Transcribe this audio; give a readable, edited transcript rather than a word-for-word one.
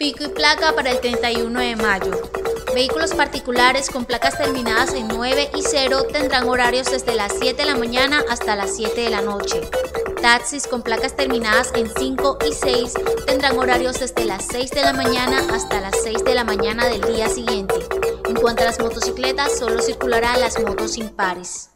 Pico y placa para el 31 de mayo. Vehículos particulares con placas terminadas en 9 y 0 tendrán horarios desde las 7 de la mañana hasta las 7 de la noche. Taxis con placas terminadas en 5 y 6 tendrán horarios desde las 6 de la mañana hasta las 6 de la mañana del día siguiente. En cuanto a las motocicletas, solo circularán las motos impares.